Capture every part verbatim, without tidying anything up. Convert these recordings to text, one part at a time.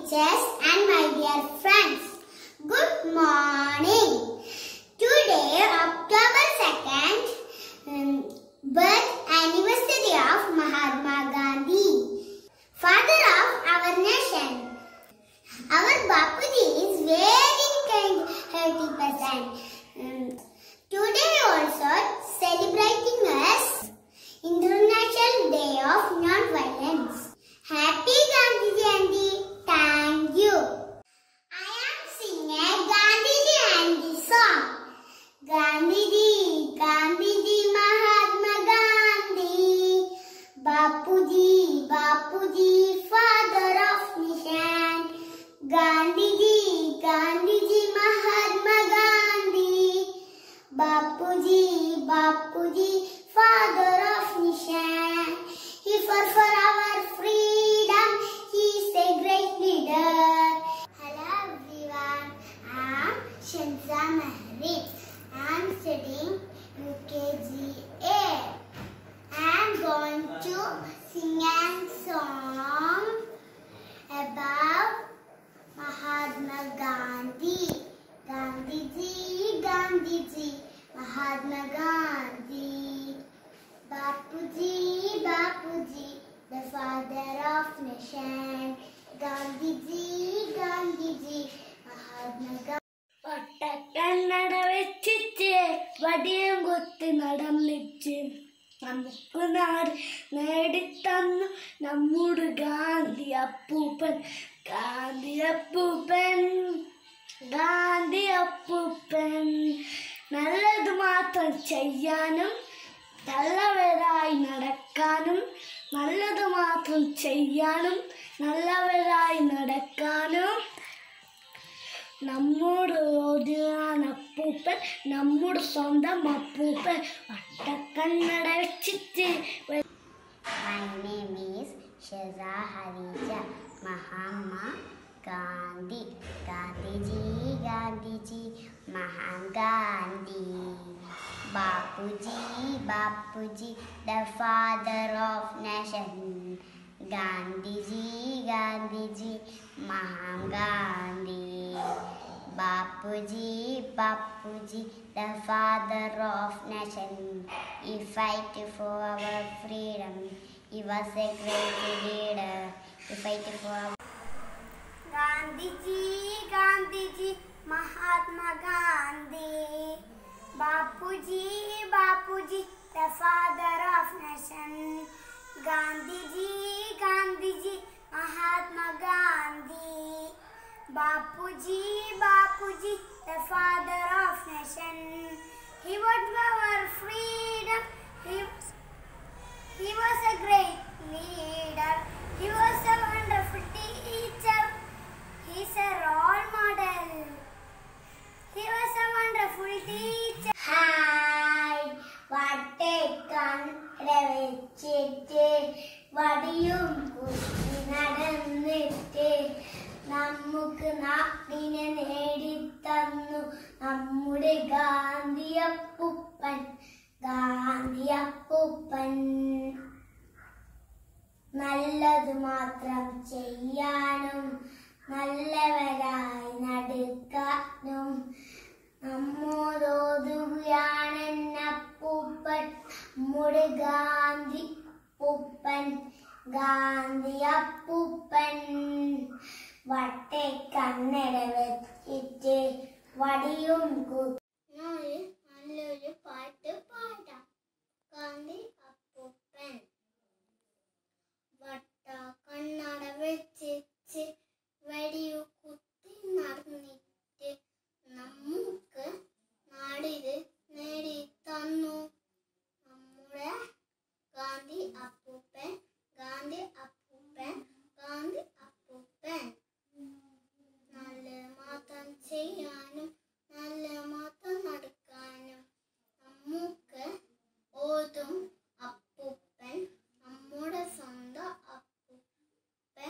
teachers and my dear friends. Good morning. Today, October second, um, birth anniversary of Mahatma Gandhi, father of our nation. Our Bapuji is very kind-hearted person. Um, today also celebrating us International Day of Non-Violence. Happy Gandhi Jayanti. Thank you. I am singing Gandhiji Jayanti song. Gandhiji, Gandhiji, Mahatma Gandhi. Bapuji, Bapuji, father of nation. Gandhiji, Gandhiji, Mahatma Gandhi. Bapuji, Bapuji, father of nation. He fought for our freedom. He is a great leader. Hello everyone. I am Shanza Mahri. I am studying U K G A. I am going to sing a song about Mahatma Gandhi. Gandhiji, Gandhiji, Mahatma Gandhi. Bapuji, Bapuji, the father of nation. Gandhiji, Gandhiji, Mahatma Gandhi. ഒട്ടക്കണ്ണട വെച്ചിട്ട് വടിയും കുത്തി നടന്നിട്ട് നമുക്ക് നാട് നേടിത്തന്നു നമ്മുടെ ഗാന്ധി അപ്പൂപ്പൻ. ഗാന്ധി അപ്പൂപ്പൻ, ഗാന്ധി അപ്പൂപ്പൻ. നല്ലത് മാത്രം ചെയ്യാനും നല്ലവരായി നടക്കാനും, നല്ലത് മാത്രം ചെയ്യാനും നല്ലവരായി നടക്കാനും നമ്മുടെ ഓടിയാണ് അപ്പൂപ്പൻ, നമ്മുടെ സ്വന്തം അപ്പൂപ്പൻ. വട്ടക്കണ്ണട വെച്ചിട്ട്. My name is Shaza Harija. Mahatma Gandhi. Gandhiji, Gandhiji, Mahatma Gandhi. Bapuji, Bapuji, the father of nation. Gandhiji, Gandhiji, Mahatma Gandhi. Bapuji, Bapuji, the father of nation. He fight for our freedom. He was a great leader. He fight for our Gandhiji, Gandhiji, Mahatma Gandhi. Bapuji, Bapuji, the father of nation. Gandhiji, Gandhiji, Mahatma Gandhi. Bapuji, Bapuji, the father of nation. He fought for our freedom. He, he was a great leader. He was a wonderful teacher. He's a role model. He was a wonderful teacher. Hi, വട്ടക്കണ്ണട വെച്ചിട്ട് വടിയും കുത്തി നടന്നിട്ട് നമുക്ക് നാടിനെ നേടിത്തന്നു നമ്മുടെ ഗാന്ധി അപ്പൂപ്പൻ. ഗാന്ധി അപ്പൂപ്പൻ. നല്ലത് മാത്രം ചെയ്യാനും നല്ലവരായി നടക്കാനും നമ്മോടോതുകയാണ് അപ്പൂപ്പൻ, നമ്മുടെ ഗാന്ധി അപ്പൂപ്പൻ. ഗാന്ധി അപ്പൂപ്പൻ. വട്ടക്കണ്ണട വെച്ചിട്ട് വടിയും കുത്തി. നല്ലൊരു പാട്ട് പാടാം. ഗാന്ധി അപ്പൂപ്പൻ. വട്ടക്കണ്ണട വെച്ചിട്ട് വടിയു കുത്തി നടന്നിട്ട് നമുക്ക് നാടിത് നേടി തന്നു നമ്മുടെ ഗാന്ധി അപ്പൂപ്പൻ. ഗാന്ധി അപ്പൂപ്പൻ, ഗാന്ധി അപ്പൂപ്പൻ. നല്ല മാത്രം ചെയ്യാനും നല്ല മാത്രം നടക്കാനും നമുക്ക് ഓതും അപ്പൂപ്പൻ, നമ്മുടെ സ്വന്തം അപ്പൂപ്പൻ.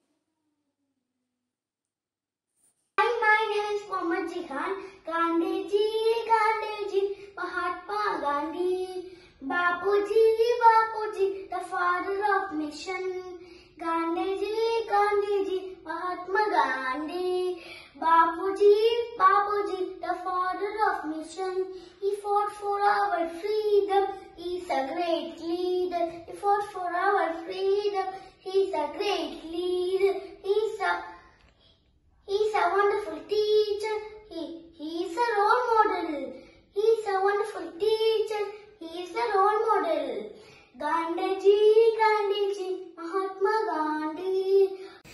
Hi, my name is Mohammed Jihan. Gandhiji, Gandhiji, Mahatma Gandhi. Bapuji, Bapuji, the father of nation. Gandhiji, Gandhiji, Mahatma Gandhi. Bapuji, Bapuji, the father of nation. He fought for our freedom. He's a great leader. He fought for our freedom. He's a great leader. He's a He's a wonderful teacher. He He's a role model. He's a wonderful teacher. He's a role model. Gandhiji, Gandhiji, Mahatma Gandhi.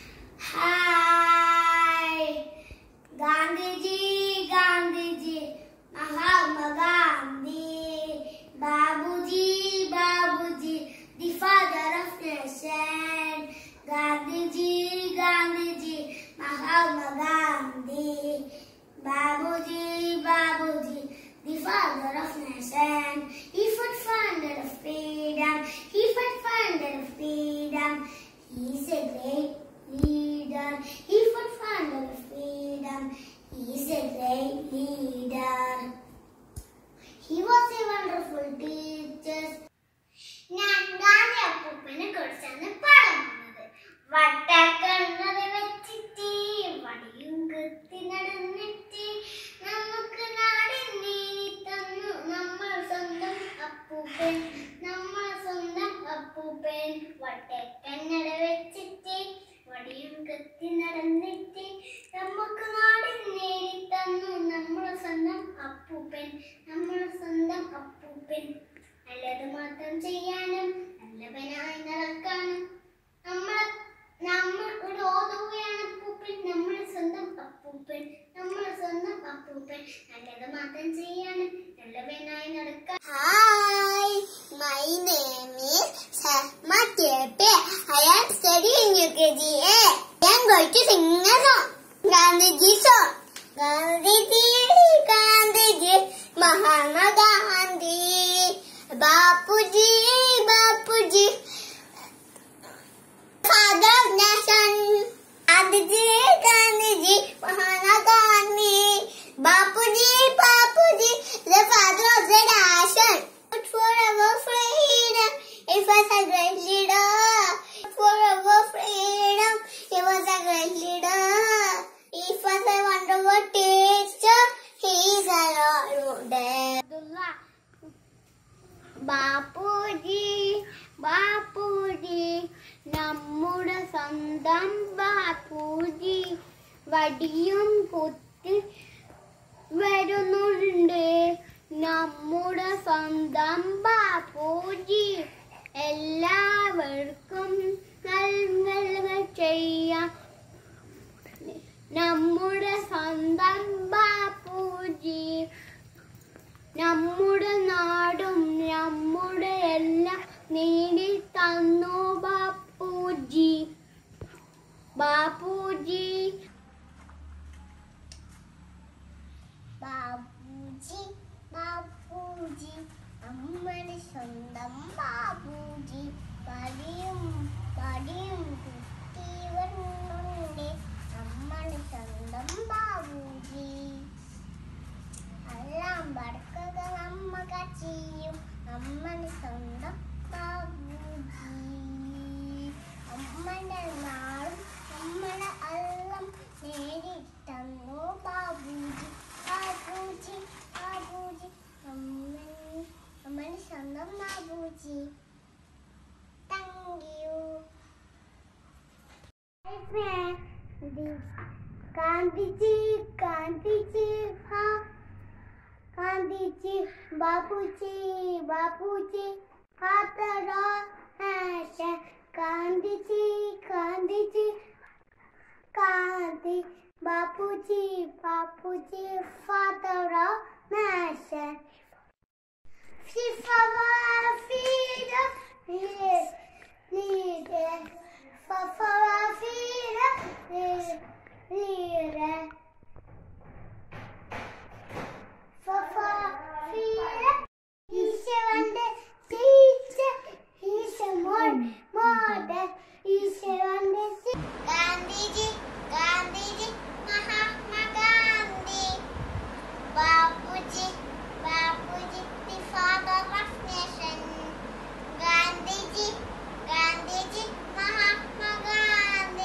Hi. Gandhiji, Gandhiji, Mahatma Gandhi. Babuji, Babuji, the father of nation. Gandhiji, Gandhiji, Mahatma Gandhi. Babuji, Babuji, the father of nation. He fought for freedom. He fought for freedom. He's a great leader. He fought for freedom. He's a great leader. He was a wonderful teacher. ഞാൻ ഗാന്ധി അപ്പൂപ്പനെ കുറിച്ചാണ് പറയുന്നത്. വട്ടക്കണ്ണട വെച്ചിട്ട് വടിയും കുത്തി നടന്നിട്ട് നമുക്ക് നാടിനെ തന്നു നമ്മൾ സ്വന്തം അപ്പൂപ്പൻ, നമ്മൾ സ്വന്തം അപ്പൂപ്പൻ. വട്ടക്കണ്ണട വെച്ചിട്ട് വടിയും കുത്തി നടന്നിട്ട് നമുക്ക് നാടിനെ തന്നു നമ്മൾ സ്വന്തം അപ്പൂപ്പൻ, നമ്മൾ സ്വന്തം അപ്പൂപ്പൻ. നല്ലത് മാത്രം ചെയ്യാനും നല്ലവനായി നടക്കാനും നമ്മൾ നമ്മൾ ഒരു ഓതുകയാണ് അപ്പൂപ്പൻ, നമ്മൾ സ്വന്തം അപ്പൂപ്പൻ, നമ്മൾ സ്വന്തം അപ്പൂപ്പൻ. നല്ലത് മാത്രം ചെയ്യാനും നല്ലവനായി നടക്കാൻ. Hi, my name is Salma Tepe. I am studying U K G A. I am going to sing a song. Gandhiji song. Gandhiji, Gandhiji, Mahatma Gandhi. Bapuji, Bapuji, father of nation. Gandhiji, Gandhiji, Mahatma Gandhi. Bapuji, Bapuji, the father of the nation. For our freedom, he was a great leader. For our freedom, he was a great leader. He was a wonderful teacher. He is a role model. Bapuji, Bapuji, നമ്മുടെ സ്വന്തം ബാപ്പുജി. വടിയും കുത്തി വരുന്നുണ്ട് നമ്മുടെ സ്വന്തം ബാപ്പുജി. എല്ലാവർക്കും നന്മകൾ ചെയ്യാം നമ്മുടെ സ്വന്തം ബാപ്പുജി. നമ്മുടെ നാടും നമ്മുടെ എല്ലാം നേടി തന്നു ബാപ്പുജി. ബാപ്പുജി, ബാപ്പുജി, ബാപ്പുജി, നമ്മുടെ സ്വന്തം ബാപ്പുജി. പടിയും പടിയും കുത്തി വരുന്നുണ്ട് നമ്മുടെ സ്വന്തം ബാപ്പുജി. എല്ലാം വടക്കുക നമ്മക ചെയ്യും നമ്മുടെ സ്വന്തം ബാപ്പുജി. നമ്മുടെ നാളും നമ്മുടെ എല്ലാം നേടിത്തന്നു ബാപ്പുജി. ബാപ്പുജി, ബാപ്പുജി, നമ്മുടെ സ്വന്തം ബാപ്പുജി. Thank you. ഗാന്ധിജി, ഗാന്ധിജി, ഹാ Gandhiji, Bapuji, Bapuji, father of nation. Gandhiji, Gandhiji, Gandhi, Bapuji, Bapuji, father of nation. For our freedom, leader. For our freedom, leader. For freedom, he's a wonder teacher. He's a more model. He's a wonder. Gandhiji, Gandhiji, Mahatma Gandhi. Bapuji, Bapuji, the father of nation. Gandhiji, Gandhiji, Mahatma Gandhi.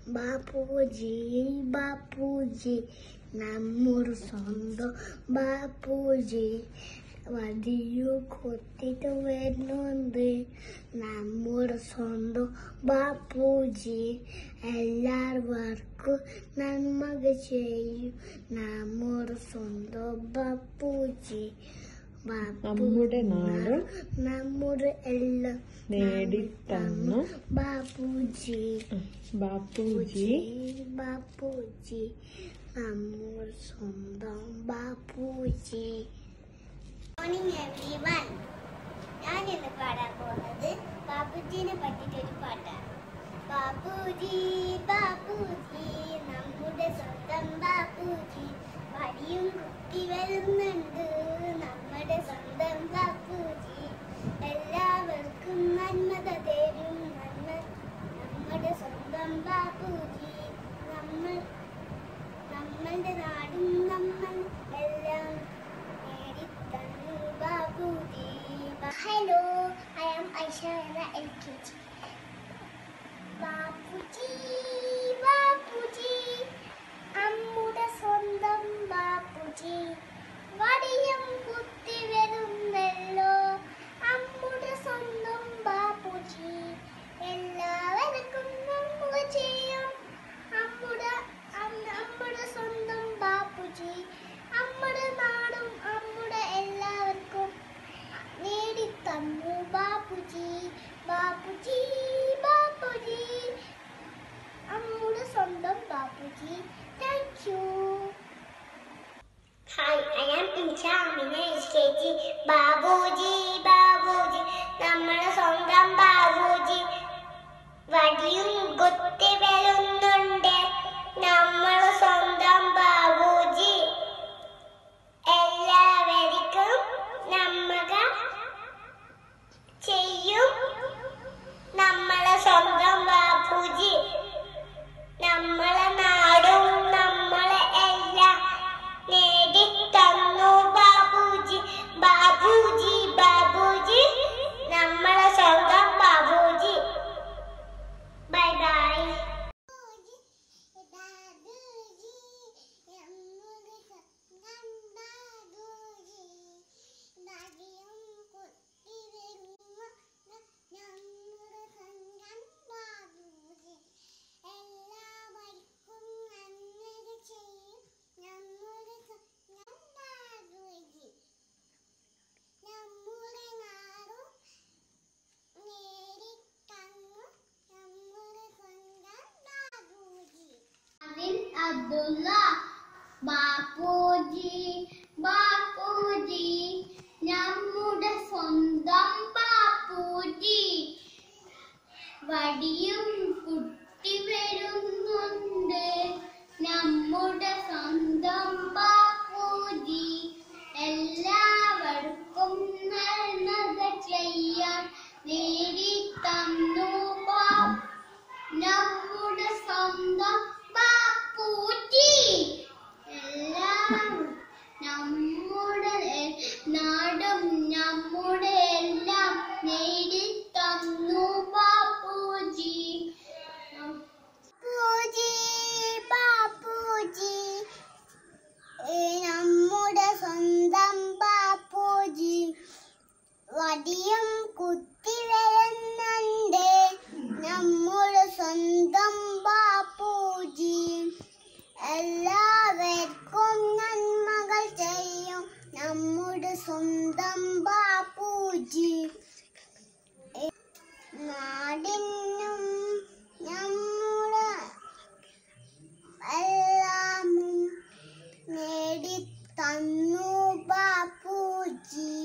Bapuji Bapuji നമ്മുടെ സ്വന്തം ബാപ്പുജി വടിയും കൊത്തിട്ട് വരുന്നുണ്ട് നമ്മുടെ സ്വന്തം ബാപ്പുജി എല്ലാവർക്കും നന്മ ചെയ്യും നമ്മുടെ സ്വന്തം ബാപ്പുജി നമ്മുടെ നാട് നമ്മുടെ എല്ലാം നേടിത്തന്നു ബാപ്പുജി ബാപ്പുജി ബാപ്പുജി നമ്മുടെ സ്വന്തം ബാപ്പുജി. Morning everyone. ഞാൻ ഇന്ന് പാടാൻ പോകുന്നത് ബാപ്പുജിനെ പറ്റിയിട്ടൊരു പാട്ടാണ്. ബാപ്പുജി ബാപ്പുജി നമ്മുടെ സ്വന്തം ബാപ്പുജി വടിയും കുത്തി വരുന്നുണ്ട് നമ്മുടെ സ്വന്തം ബാപ്പുജി എല്ലാവർക്കും നന്മത തരും നന്മ നമ്മുടെ സ്വന്തം ബാപ്പുജി നമ്മൾ നമ്മളുടെ നാടും നമ്മൾ എല്ലാം നേടിത്തന്നു Bapuji. Hello, I am Aisha എന്ന L K G. Bapuji Bapuji നമ്മുടെ സ്വന്തം ബാപ്പുജി വടിയും കുത്തി വരുന്നല്ലോ നമ്മുടെ സ്വന്തം ബാപ്പുജി എല്ലാവർക്കും നന്മ ചെയ്യും നമ്മുടെ നമ്മുടെ സ്വന്തം ബാപ്പുജി നമ്മുടെ നാടും നമ്മുടെ എല്ലാവർക്കും നേടിത്തന്നു ബാപ്പുജി. ബാപ്പുജി ബാപ്പുജി നമ്മുടെ സ്വന്തം Bapuji. Thank you. Hi, I am Insha Amina L K G. Babuji Babuji നമ്മുടെ സ്വന്തം ബാബുജി വടിയും കുത്തി വരുന്നുണ്ട് നമ്മുടെ സ്വന്തം ബാബുജി എല്ലാവർക്കും നന്മ ചെയ്യും നമ്മളെ സ്വന്തം ബാപ്പുജി നമ്മളെ നാടും നമ്മളെ എല്ലാം നേടിത്തന്നു ബാബുജി. ബാബുജി ബാബുജി നമ്മളെ സ്വന്തം Babuji. Bye bye. Abdullah. Bapuji Bapuji നമ്മുടെ സ്വന്തം ബാപ്പുജി വടിയും കുത്തി വരുന്നുണ്ട് നമ്മുടെ സ്വന്തം ബാപ്പുജി എല്ലാവർക്കും നന്മ ചെയ്യാൻ നേടിത്തന്നു നമ്മുടെ സ്വന്തം ബാപ്പുജി എല്ലാം നമ്മുടെ നാടും നമ്മുടെ എല്ലാം നേടിത്തന്നു ബാപ്പുജി. ബാപ്പുജി നമ്മുടെ സ്വന്തം ബാപ്പുജി വടിയും കുത്തി വരുന്നുണ്ട് നമ്മുടെ സ്വന്തം ബാപ്പുജി എല്ലാവർക്കും നന്മകൾ ചെയ്യും നമ്മുടെ സ്വന്തം ബാപ്പുജി നാടിനും നമ്മുടെ എല്ലാം നേടിത്തന്നു ബാപ്പുജി.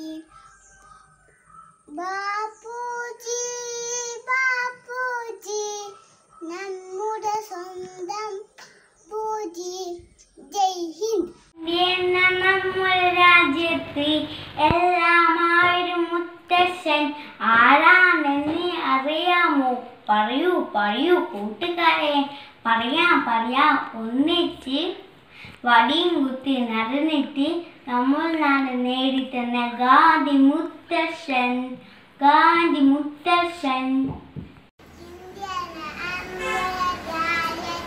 ബാപ്പുജി ബാപ്പുജി നമ്മുടെ സ്വന്തം ബാപ്പുജി. ജയ് ഹിന്ദ്. നമ്മുടെ രാജ്യത്ത് എല്ലാമായൊരു മുത്തശ്ശൻ ആരാണെന്ന് അറിയാമോ? പറയൂ പറയൂ കൂട്ടുകാരെ. പറയാം പറയാം ഒന്നിച്ച് വടിയും കുത്തി നടന്നിട്ട് നമ്മൾ നാട് നേടിത്തന്ന ഗാന്ധി മുത്തശ്ശൻ. ഗാന്ധി മുത്തശ്ശൻ. ഇന്ത്യ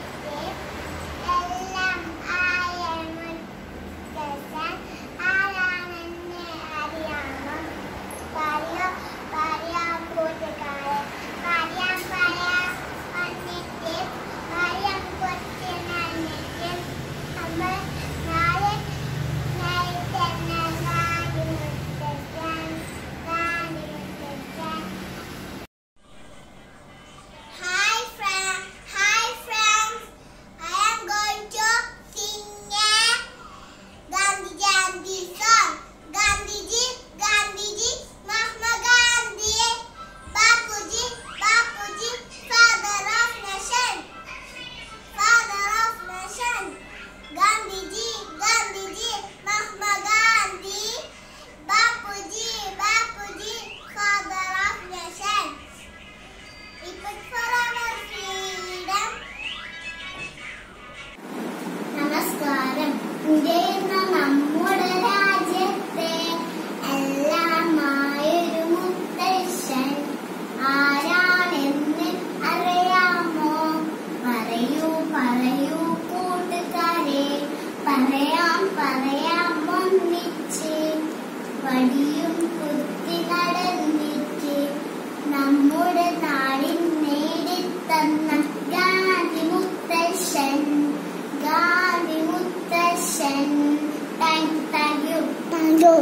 പറഞ്ഞോ.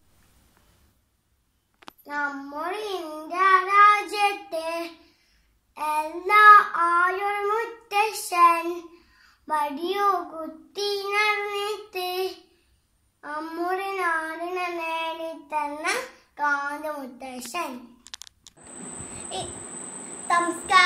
നമ്മുടെ ഇന്ത്യ രാജ്യത്തെ എല്ലാ ആയുർ മുത്തശ്ശൻ വടിയോ കുത്തി നടന്നിട്ട് നമ്മുടെ നാടിനെ നേടിത്തന്ന കാന്ത മുത്തശ്ശൻ. സംസ്കാര